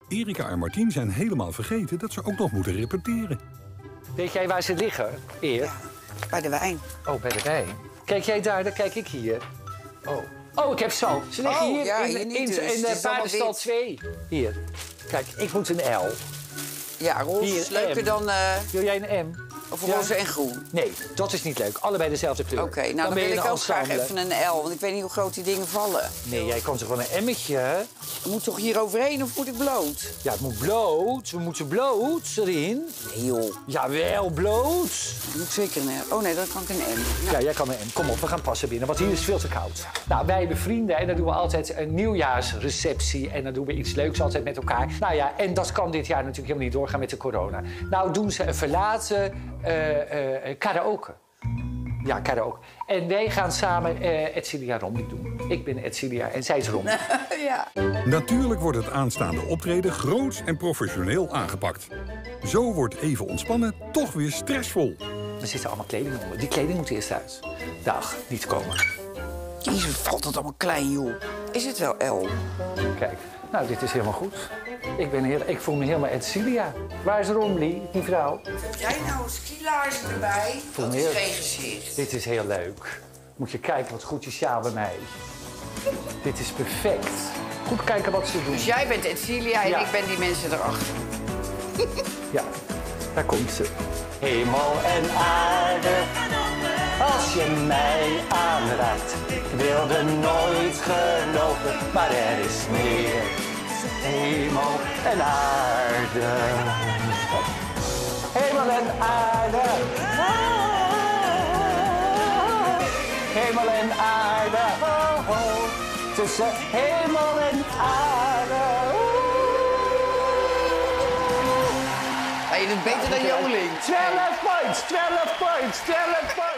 Erika en Martien zijn helemaal vergeten dat ze ook nog moeten repeteren. Weet jij waar ze liggen, Eer? Ja, bij de wijn. Oh, bij de wijn. Kijk jij daar, dan kijk ik hier. Oh, ik heb zo. Ze liggen hier ja, in, hier niet in, dus. in Het de is allemaal paardenstal wit. 2. Hier. Kijk, ik moet een L. Ja, roze Hier, is leuker M. dan... Wil jij een M? Of Ja. roze en groen. Nee, dat is niet leuk. Allebei dezelfde kleur. Oké, nou dan ben wil je ik een ook graag ensemble. even een L. Want ik weet niet hoe groot die dingen vallen. Nee, jij kan toch wel een M'tje? Moet toch hier overheen of moet ik bloot? Ja, het moet bloot. We moeten bloot erin. Nee joh, Jawel, bloot. dan moet ik zeker een L. Oh nee, dan kan ik een M. Ja, jij kan een M. Kom op, we gaan passen binnen, want hier is veel te koud. Nou, wij hebben vrienden en dan doen we altijd een nieuwjaarsreceptie. En dan doen we iets leuks altijd met elkaar. Nou ja, en dat kan dit jaar natuurlijk helemaal niet doorgaan met de corona. Nou doen ze een verlaten karaoke. Ja, karaoke. En wij gaan samen Edcilia Romli doen. Ik ben Edcilia en zij is Romli. Ja. Natuurlijk wordt het aanstaande optreden groots en professioneel aangepakt. Zo wordt even ontspannen toch weer stressvol. Er zitten allemaal kleding onder. Die kleding moet eerst uit. Dag, niet komen. Jezus, valt dat allemaal klein joh. Is het wel L? Kijk, nou, dit is helemaal goed. Ik voel me helemaal Edcilia. Waar is Romli, die vrouw? Heb jij nou skilaarzen erbij? Dat is geen gezicht. Dit is heel leuk. Moet je kijken wat goed die sjaal bij mij. Dit is perfect. Goed kijken wat ze doen. Dus jij bent Edcilia en Ja. ik ben die mensen erachter. Ja, daar komt ze. Hemel en aarde, als je mij aanraakt. Ik wilde nooit geloven, maar er is meer. Hemel en aarde. Hemel en aarde. Hemel en aarde. Oh, oh. Tussen hemel en aarde. Ja, je doet beter dan Joling. 12 points, 12 points, 12 points.